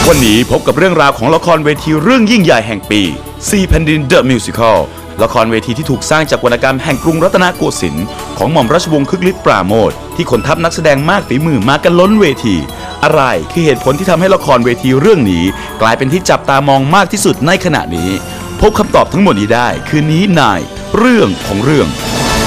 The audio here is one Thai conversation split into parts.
วันนี้พบกับเรื่องราวของละครเวทีเรื่องยิ่งใหญ่แห่งปี4แผ่นดิน The Musical ละครเวทีที่ถูกสร้างจากวรรณกรรมแห่งกรุงรัตนโกสินทร์ของหม่อมราชวงศ์คึกฤทธิ์ปราโมชที่ขนทัพนักแสดงมากฝีมือมากันล้นเวทีอะไรคือเหตุผลที่ทำให้ละครเวทีเรื่องนี้กลายเป็นที่จับตามองมากที่สุดในขณะนี้พบคำตอบทั้งหมดนี้ได้คืนนี้ในเรื่องของเรื่อง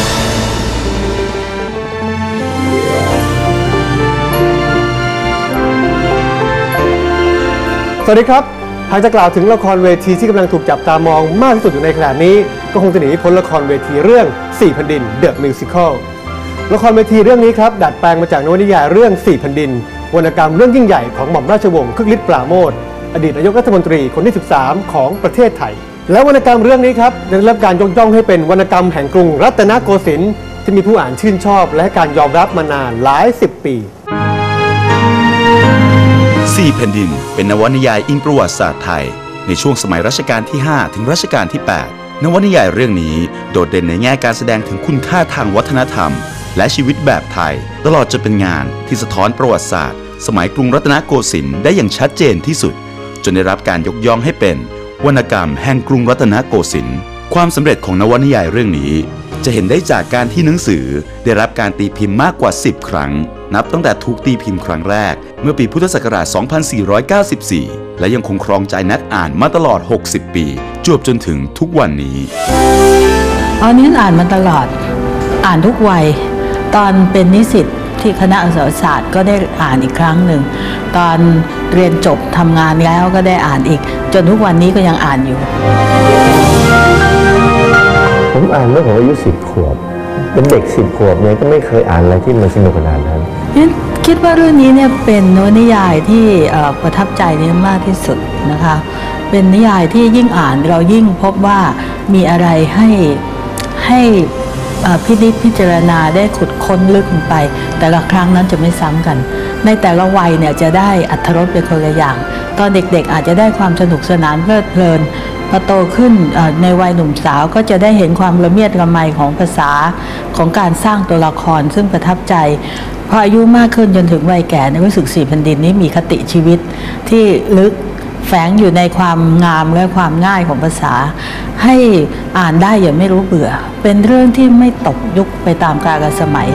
สวัสดีครับหากจะกล่าวถึงละครเวทีที่กำลังถูกจับตามองมากที่สุดอยู่ในขณะนี้ก็คงจะหนีพ้นละครเวทีเรื่อง4แผ่นดิน The Musical ละครเวทีเรื่องนี้ครับดัดแปลงมาจากนวนิยายเรื่อง4แผ่นดินวรรณกรรมเรื่องยิ่งใหญ่ของหม่อมราชวงศ์คึกฤทธิ์ปราโมชอดีตนายกรัฐมนตรีคนที่13ของประเทศไทยและวรรณกรรมเรื่องนี้ครับได้รับการยกย่องให้เป็นวรรณกรรมแห่งกรุงรัตนโกสินทร์ที่มีผู้อ่านชื่นชอบและการยอมรับมานานหลาย10 ปี 4แผ่นดินเป็นนวนิยายอิงประวัติศาสตร์ไทยในช่วงสมัยรัชกาลที่5ถึงรัชกาลที่8นวนิยายเรื่องนี้โดดเด่นในแง่การแสดงถึงคุณค่าทางวัฒนธรรมและชีวิตแบบไทยตลอดจนเป็นงานที่สะท้อนประวัติศาสตร์สมัยกรุงรัตนโกสินทร์ได้อย่างชัดเจนที่สุดจนได้รับการยกย่องให้เป็นวรรณกรรมแห่งกรุงรัตนโกสินทร์ความสำเร็จของนวนิยายเรื่องนี้จะเห็นได้จากการที่หนังสือได้รับการตีพิมพ์มากกว่า10 ครั้งนับตั้งแต่ถูกตีพิมพ์ครั้งแรกเมื่อปีพุทธศักราช 2494 และยังคงครองใจนักอ่านมาตลอด 60 ปีจวบจนถึงทุกวันนี้อันนี้อ่านมาตลอดอ่านทุกวัยตอนเป็นนิสิตที่คณะอักษรศาสตร์ก็ได้อ่านอีกครั้งหนึ่งตอนเรียนจบทำงานแล้วก็ได้อ่านอีกจนทุกวันนี้ก็ยังอ่านอยู่ผมอ่านเมื่อผมอายุ10 ขวบเป็นเด็ก10 ขวบเนี่ยก็ไม่เคยอ่านอะไรที่มันสนุกขนาดนั้นคิดว่าเรื่องนี้เนี่ยเป็นนวนิยายที่ประทับใจนี่มากที่สุดนะคะเป็นนิยายที่ยิ่งอ่านเรายิ่งพบว่ามีอะไรให้พินิจพิจารณาได้ขุดค้นลึกลงไปแต่ละครั้งนั้นจะไม่ซ้ำกันในแต่ละวัยเนี่ยจะได้อรรถรสเป็นคนละอย่างตอนเด็กๆอาจจะได้ความสนุกสนานเพลิดเพลินพอโตขึ้นในวัยหนุ่มสาวก็จะได้เห็นความละเมียดละไมของภาษาของการสร้างตัวละครซึ่งประทับใจพออายุมากขึ้นจนถึงวัยแก่รู้สึก4แผ่นดินนี้มีคติชีวิตที่ลึกแฝงอยู่ในความงามและความง่ายของภาษาให้อ่านได้อย่างไม่รู้เบื่อเป็นเรื่องที่ไม่ตกยุคไปตามกาลสมัย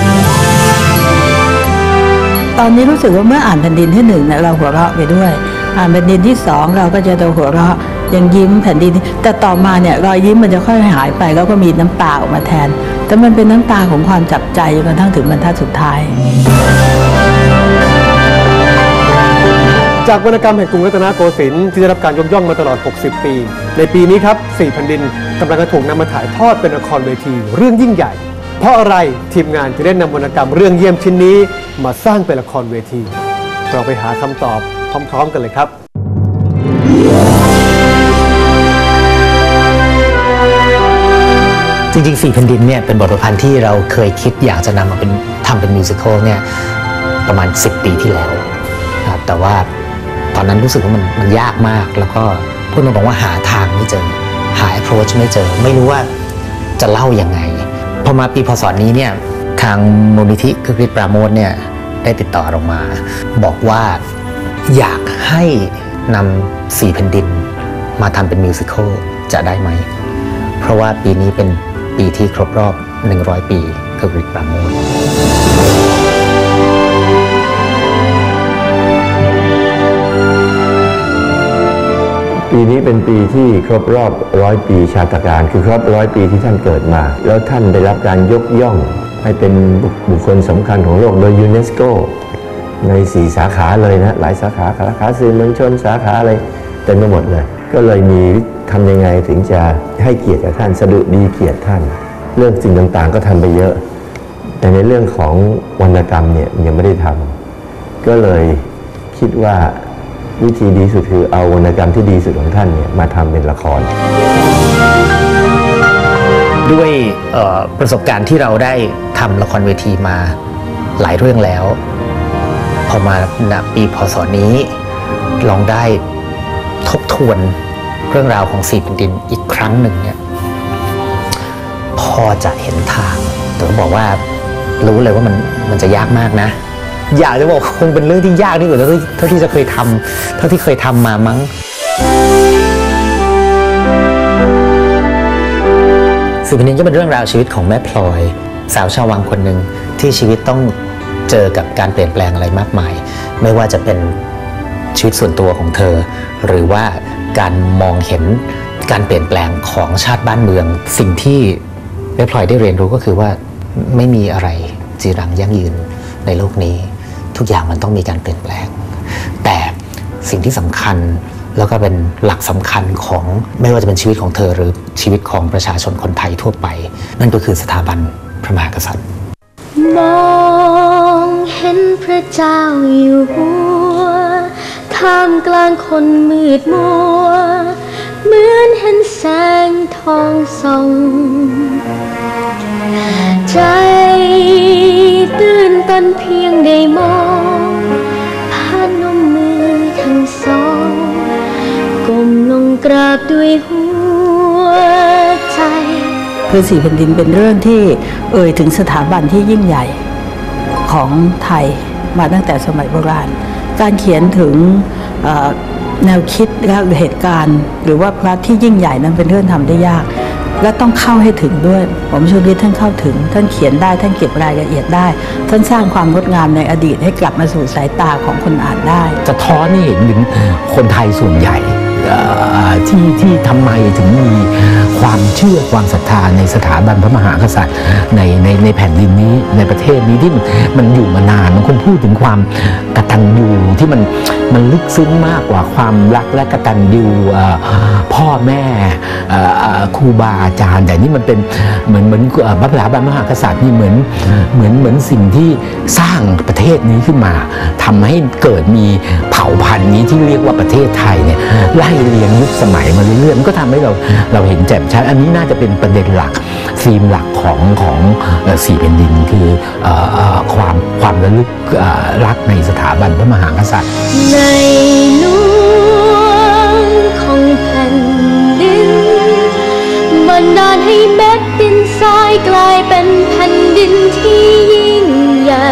ตอนนี้รู้สึกว่าเมื่ออ่านแผ่นดินที่1เนี่ยเราหัวเราะไปด้วยอ่านแผ่นดินที่2เราก็จะหัวเราะยังยิ้มแผ่นดินแต่ต่อมาเนี่ยรอยยิ้มมันจะค่อยหายไปแล้วก็มีน้ำตาออกมาแทนแต่มันเป็นน้ำตาของความจับใจจนกระทั่งถึงบรรทัดสุดท้ายจากวรรณกรรมแห่งกรุงรัตนโกสินทร์ที่ได้รับการยกย่องมาตลอด60 ปีในปีนี้ครับ4แผ่นดินกำลังจะถูกนำมาถ่ายทอดเป็นละครเวทีเรื่องยิ่งใหญ่เพราะอะไรทีมงานจะได้นำวรรณกรรมเรื่องเยี่ยมชิ้นนี้มาสร้างเป็นละครเวทีเราไปหาคำตอบพร้อมๆกันเลยครับจริงๆ4แผ่นดินเนี่ยเป็นบทประพันธ์ที่เราเคยคิดอยากจะนำมาทำเป็นมิวสิควลเนี่ยประมาณ10 ปีที่แล้วครับแต่ว่าตอนนั้นรู้สึกว่ามันยากมากแล้วก็พูดตรงๆว่าหาทางไม่เจอหา approach ไม่เจอไม่รู้ว่าจะเล่ายังไงพอมาปีพ.ศ.นี้เนี่ยทางมูลนิธิคึกฤทธิ์ปราโมชเนี่ยได้ติดต่อลงมาบอกว่าอยากให้นำ4แผ่นดินมาทำเป็นมิวสิควลจะได้ไหมเพราะว่าปีนี้เป็นปีที่ครบรอบ100 ปีคึกฤทธิ์ปราโมชปีนี้เป็นปีที่ครบรอบ100 ปีชาตการคือครบ100 ปีที่ท่านเกิดมาแล้วท่านได้รับการยกย่องให้เป็นบุคคลสำคัญของโลกโดยยูเนสโกใน4 สาขาเลยนะหลายสาขาสื่อมวลชนสาขาอะไรเต็มไปหมดเลยก็เลยมีทำยังไงถึงจะให้เกียรติกับท่านสดุดีเกียรติท่านเรื่องสิ่งต่างๆก็ทำไปเยอะแต่ในเรื่องของวรรณกรรมเนี่ยยังไม่ได้ทำก็เลยคิดว่าวิธีดีสุดคือเอาวรรณกรรมที่ดีสุดของท่านเนี่ยมาทำเป็นละครด้วยประสบการณ์ที่เราได้ทำละครเวทีมาหลายเรื่องแล้วพอมาปีพ.ศ.นี้ลองได้ทบทวนเรื่องราวของ4แผ่นดินอีกครั้งหนึ่งเนี่ยพอจะเห็นทางแต่ต้องบอกว่ารู้เลยว่ามันจะยากมากนะอยากจะบอกคงเป็นเรื่องที่ยากที่สุดเท่าที่จะเคยทำเท่าที่เคยทำมามั้ง10 แผ่นดินก็เป็นเรื่องราวชีวิตของแม่พลอยสาวชาววังคนหนึ่งที่ชีวิตต้องเจอกับการเปลี่ยนแปลงอะไรมากมายไม่ว่าจะเป็นชีวิตส่วนตัวของเธอหรือว่าการมองเห็นการเปลี่ยนแปลงของชาติบ้านเมืองสิ่งที่แม่พลอยได้เรียนรู้ก็คือว่าไม่มีอะไรจีรังยั่งยืนในโลกนี้ทุกอย่างมันต้องมีการเปลี่ยนแปลงแต่สิ่งที่สำคัญแล้วก็เป็นหลักสำคัญของไม่ว่าจะเป็นชีวิตของเธอหรือชีวิตของประชาชนคนไทยทั่วไปนั่นก็คือสถาบันพระมหากษัตริย์มองเห็นพระเจ้าอยู่หัวท่ามกลางคนมืดมัวเหมือนเห็นแสงทองส่องใจตื่นตันเพียงได้มองพนมมือทั้งสองก้มลงกราบด้วยหัวใจคือ4 แผ่นดินเป็นเรื่องที่เอ่ยถึงสถาบันที่ยิ่งใหญ่ของไทยมาตั้งแต่สมัยโบราณการเขียนถึงแนวคิดและเหตุการณ์หรือว่าพล็อตที่ยิ่งใหญ่นั้นเป็นเรื่องทำได้ยากและต้องเข้าให้ถึงด้วยผมชูฤทธิ์ท่านเข้าถึงท่านเขียนได้ท่านเก็บรายละเอียดได้ท่านสร้างความงดงามในอดีตให้กลับมาสู่สายตาของคนอ่านได้สะท้อนให้เห็นถึงคนไทยส่วนใหญ่ที่ทำไมถึงมีความเชื่อความศรัทธาในสถาบันพระมหากษัตริย์ในแผ่นดินนี้ในประเทศนี้ที่มันอยู่มานานมันคงพูดถึงความกตัญญูที่มันลึกซึ้งมากกว่าความรักและกตัญญูพ่อแม่ครูบาอาจารย์แต่นี่มันเป็นเหมือนพระสถาบันพระมหากษัตริย์นี่เหมือนสิ่งที่สร้างประเทศนี้ขึ้นมาทำให้เกิดมีเผ่าพันธุ์นี้ที่เรียกว่าประเทศไทยเนี่ยไล่เรียงยุคสมัยมาเรื่อยๆมันก็ทำให้เราเห็นแจ่มชัดอันนี้น่าจะเป็นประเด็นหลักธีมหลักของ4 แผ่นดินคือความระลึกรักในสถาบันพระมหากษัตริย์ในหลวงของแผ่นดินบันดาลให้เม็ดดินทรายกลายเป็นแผ่นดินที่ยิ่งใหญ่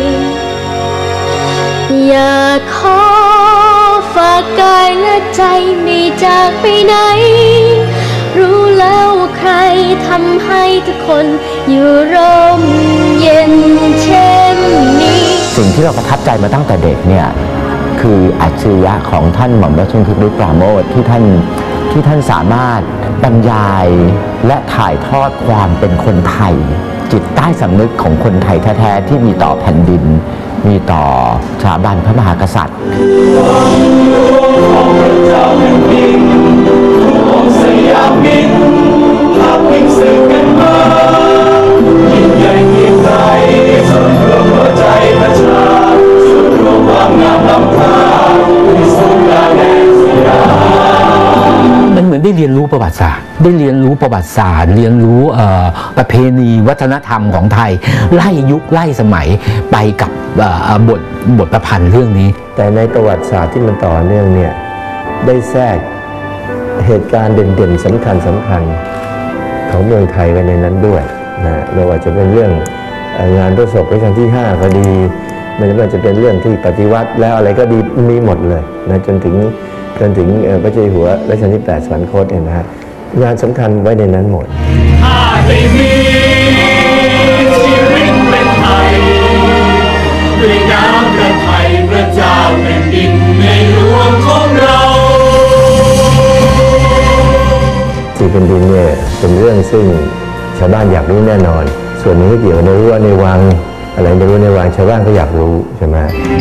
อยากขอฝากกายและใจไม่จากไปไหนรู้แล้วว่าใครทำให้ทุกคนอยู่ร่มเย็นเช่นนี้สิ่งที่เราประทับใจมาตั้งแต่เด็กเนี่ยคืออัจฉริยะของท่านหม่อมราชวงศ์คึกฤทธิ์ปราโมชที่ท่านสามารถบรรยายและถ่ายทอดความเป็นคนไทยจิตใต้สำนึกของคนไทยแท้ๆที่มีต่อแผ่นดินมีต่อสถาบันพระมหากษัตริย์มันเหมือนได้เรียนรู้ประวัติศาสตร์เรียนรู้ประเพณีวัฒนธรรมของไทยไล่ยุคไล่สมัยไปกับบทประพันธ์เรื่องนี้แต่ในประวัติศาสตร์ที่มันต่อเนื่องเนี่ยได้แทรกเหตุการณ์เด่นๆสำคัญของเมืองไทยไว้ในนั้นด้วยนะไม่ว่าจะเป็นเรื่องงานประสบรัชกาลที่5ก็ดีไม่ว่าจะเป็นเรื่องที่ปฏิวัติแล้วอะไรก็ดีมีหมดเลยนะจนถึงพระเจ้าอยู่หัวรัชกาลที่8สวรรคตเนี่ยนะฮะงานสำคัญไว้ในนั้นหมดถ้าได้มีชีวิตเป็นไทยด้วยน้ำพระทัยพระเจ้าแผ่นดินในหลวงของเรา4 แผ่นดินเนี่ยเป็นเรื่องซึ่งชาวบ้านอยากรู้แน่นอนส่วนนี้เกี่ยวในรั้วในวังอะไรในรั้วในวังชาวบ้านก็อยากรู้ใช่ไหม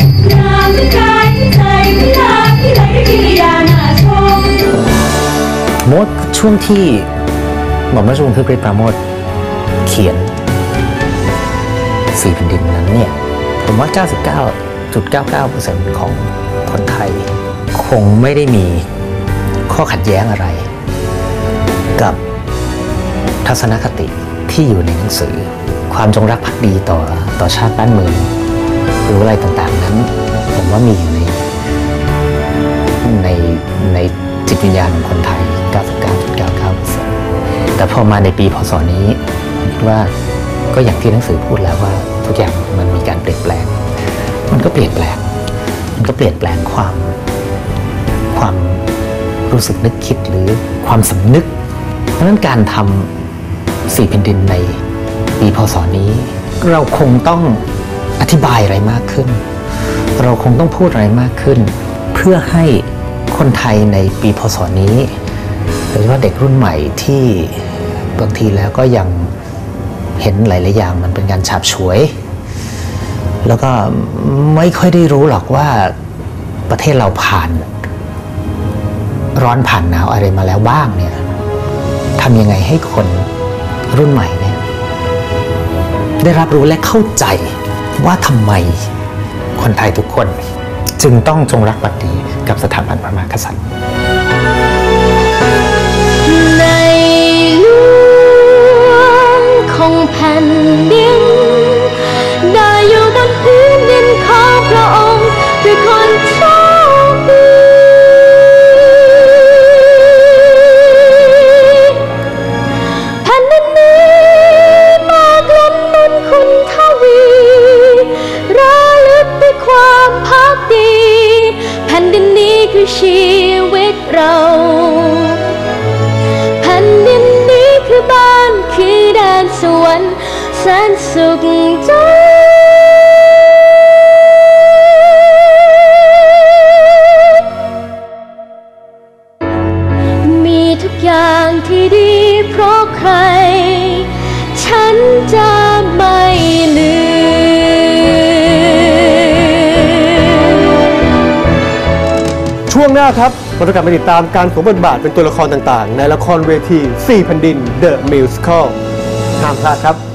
โมดช่วงที่หม่อมราชวงศ์คึกฤทธิ์ปราโมชเขียน4 แผ่นดินนั้นเนี่ยผมว่า 99.99% ของคนไทยคงไม่ได้มีข้อขัดแย้งอะไรกับทัศนคติที่อยู่ในหนังสือความจงรักภักดีต่อชาติบ้านเมืองหรืออะไรต่างๆนั้นผมว่ามีอยู่ในจิตวิญญาณของคนไทย 99.99% แต่พอมาในปีพ.ศ. นี้คิดว่าก็อย่างที่หนังสือพูดแล้วว่าทุกอย่างมันมีการเปลี่ยนแปลงมันก็เปลี่ยนแปลงความรู้สึกนึกคิดหรือความสำนึก เพราะฉะนั้นการทำ4 แผ่นดินในปีพศนี้เราคงต้องอธิบายอะไรมากขึ้น เราคงต้องพูดอะไรมากขึ้น เพื่อให้คนไทยในปีพศนี้โดยเฉพาะเด็กรุ่นใหม่ที่บางทีแล้วก็ยังเห็นหลายๆอย่างมันเป็นการฉาบฉวย แล้วก็ไม่ค่อยได้รู้หรอกว่าประเทศเราผ่านร้อนผ่านหนาวอะไรมาแล้วบ้างเนี่ยทำยังไงให้คนรุ่นใหม่เนี่ยได้รับรู้และเข้าใจว่าทำไมคนไทยทุกคนจึงต้องจงรักภักดีกับสถาบันพระมหากษัตริย์ในหลวงของแผ่นดินได้อยู่บนพื้นดินของพระองค์ด้วยคนโชคดีแผ่นดินนี้มากล้นบุญคุณทวีระลึกด้วยความภักดีแผ่นดินนี้คือชีวิตเราแผ่นดินนี้คือบ้านคือแดนสวรรค์แสนสุขใจมีทุกอย่างที่ดีเพราะใครฉันจะไม่ลืมช่วงหน้าครับเราจะกลับมาติดตามการสวมบทบาทเป็นตัวละครต่างๆในละครเวที4 แผ่นดิน The Musical ห้ามพลาดครับ